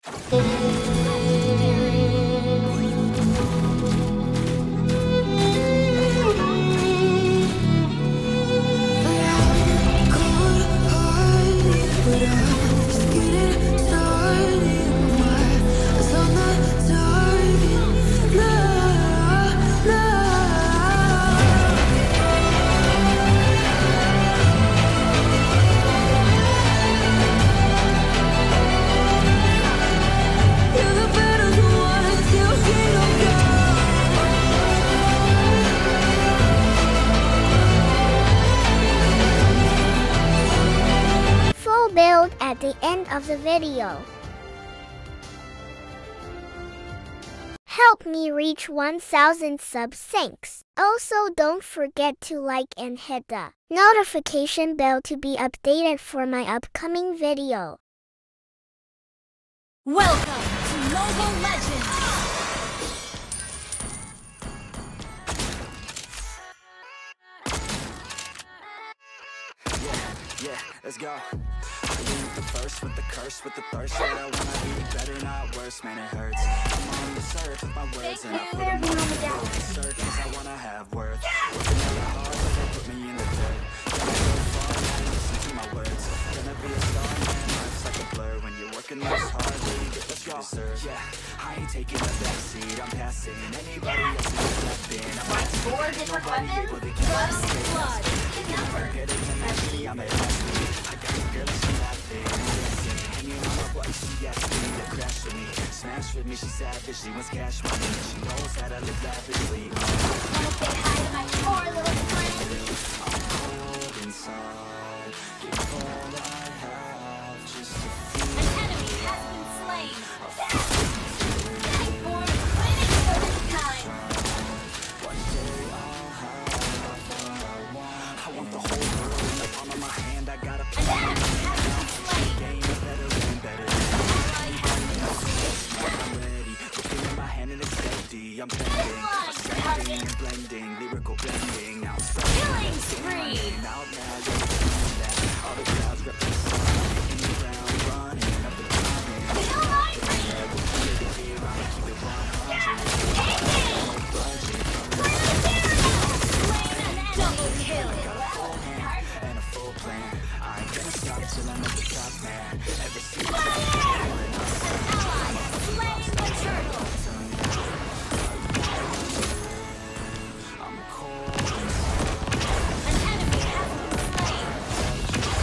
Full build at the end of the video. Help me reach 1000 subs, thanks. Also, don't forget to like and hit the notification bell to be updated for my upcoming video. Welcome to Mobile Legends! Yeah, let's go. I leave the first with the curse, with the thirst. Said I wanna be better, not worse, man, it hurts. I'm on the surf with my words, and I put them on the surface. I wanna have worth. Working really hard, but they put me in the dirt. Gonna go far, man, listen to my words. Gonna be a star, man, life's like a blur. When you're working this hard, you get what you deserve. Yeah, I ain't taking a backseat, I'm passing anybody else knows what I've been. I'm not Four different weapons, able to First Blood. I'm a I got a girl, she laughing, dancing, hanging on my wife, she asked me to crash with me, smash with me, she savage, she wants cash money, she knows how to live lavishly. Wanna say hi to my poor little friend? I'm cold inside, give all I have just to feel. An enemy has been slain. Getting formed, winning for this time. One day I'll have what I want. I want the whole world in the palm of my hand. I gotta An enemy has been slain. game better and better. I'm ready, looking in my hand and it's empty. I'm bending, ascending, blending, lyrical blending. Now I'm Killing spree. out now, you're that. All the crowds represent, in the ground, running up the mountain. Kill my friend. Double kill. And a full plan. I ain't gonna stop till I'm at the top, man. Ever since An ally has slain the turtle. I'm cold. An enemy has been slain.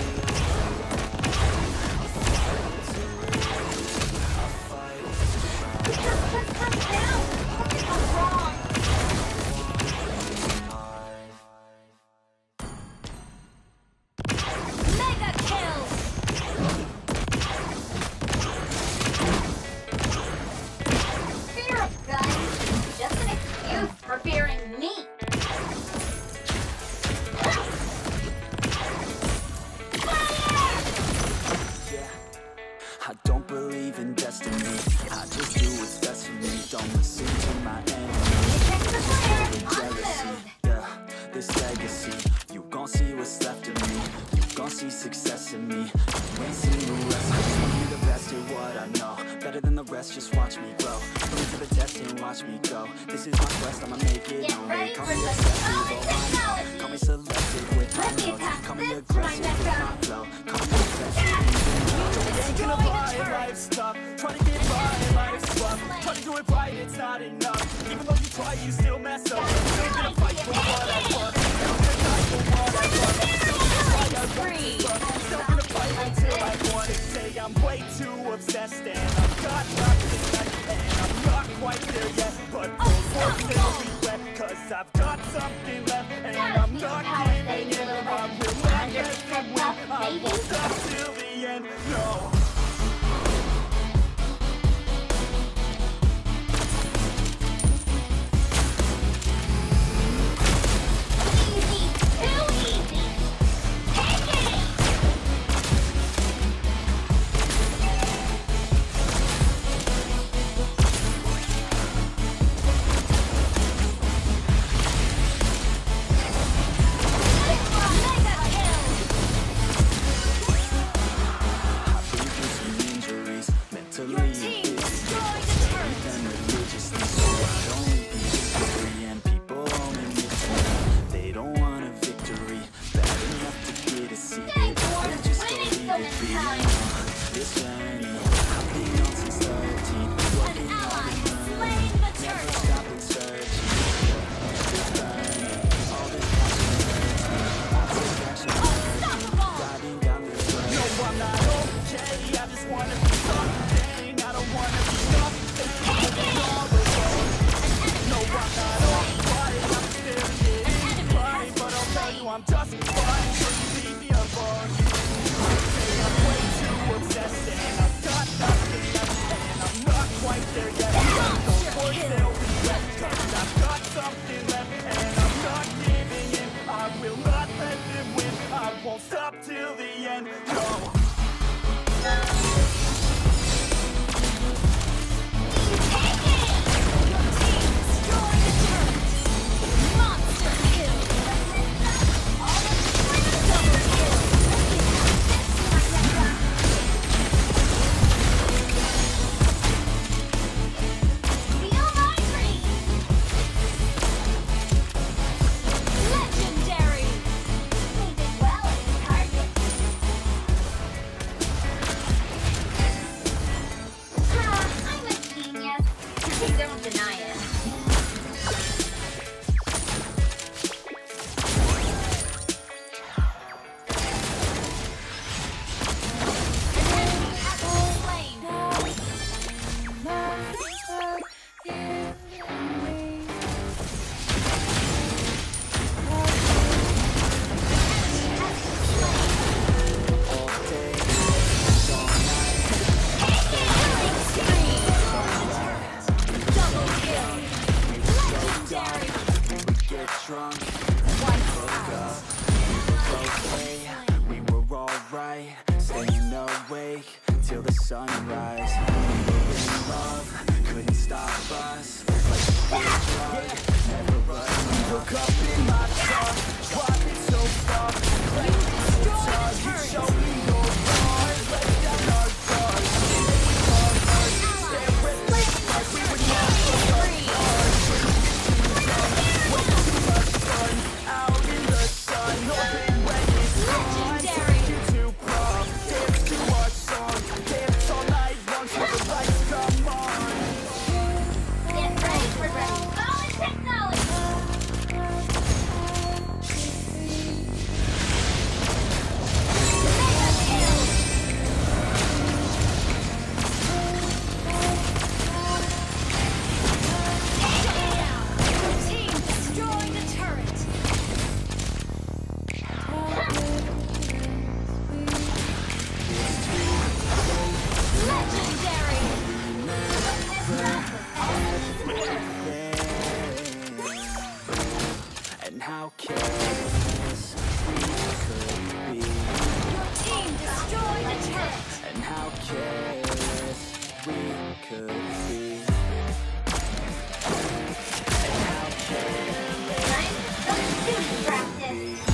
Come down. I'm wrong. Mega kill. Fear of guns, just an excuse for fearing me. Yeah, I don't believe in destiny. I just do what's best for me. Don't listen to my enemies. Check the flare. Jealousy, yeah, this legacy. You gon' see what's left of me. You gon' see success in me. You ain't seen the rest. I just wanna be the best at what I know. Better than the rest, just watch me grow. Put me to the test and watch me go. This is my quest, I'ma make it Get known. ready They call for me the obsessive, solid oh I know. technology. Call me selective with my Let me notes. attack Call me this aggressive with Rhino my flow. Call me obsessive. Ain't gonna buy life's tough. Try to get by, life's rough. Try to do it right, it's not enough. Even though you try, you still mess up. Still gonna fight for what I want. Still gonna die for what I want. Still gonna fight, I Spree. still gonna fight until I want it. Say I'm way too obsessed and I've got nothing left. And I'm not quite there yet, but those words still regret. Cause I've got something left and I'm not giving in. I'm relentless and win. I won't stop till the end. No. Easy, too easy. Take it. Mega kill. sunrise. We were in love, couldn't stop us. Like a good drug, never run. We woke up in my car, driving so far. You showed me your heart, let down our guards. Stare at the stars, we would never go apart. Way too much fun, out in the sun, hoping when it's gone. Take you to prom, dance to our song, dance all night long till the lights come on. Get ready for solid technology. Team, destroy the turret. Legendary. And how careless we could be. Your team destroy the turret. And how careless we could be. And how careless Practice.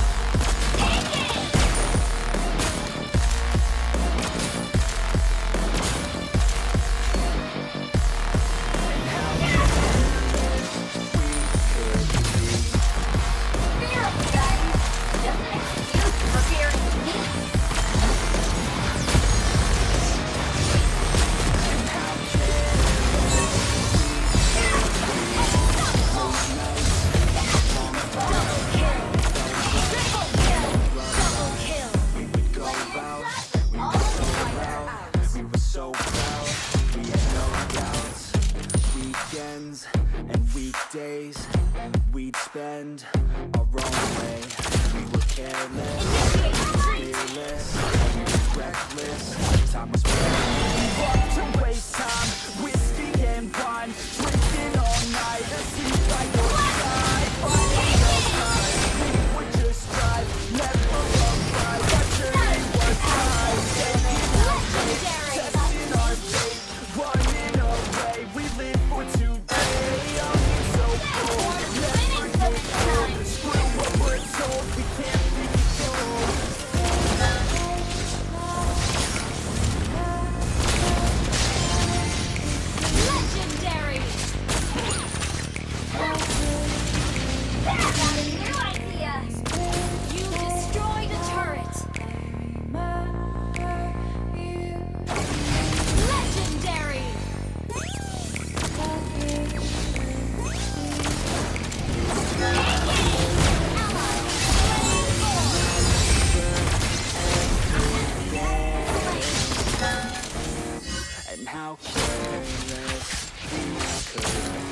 we would go out, we would go out. We were so proud, we had no doubts. Weekends and weekdays, we'd spend our own way. We were careless, fearless, reckless. Time was we walked to waste time, whiskey and wine, drinking all night. It seems like your side, finding your time. We would just drive, never arrive. Our journey was high, testing our fate, running away. We live for today. Oh, it's so cool. Never get old. Screw what we're told. We can't be controlled. Legendary. Got a new idea. You destroy the turret. Legendary. And how careless we could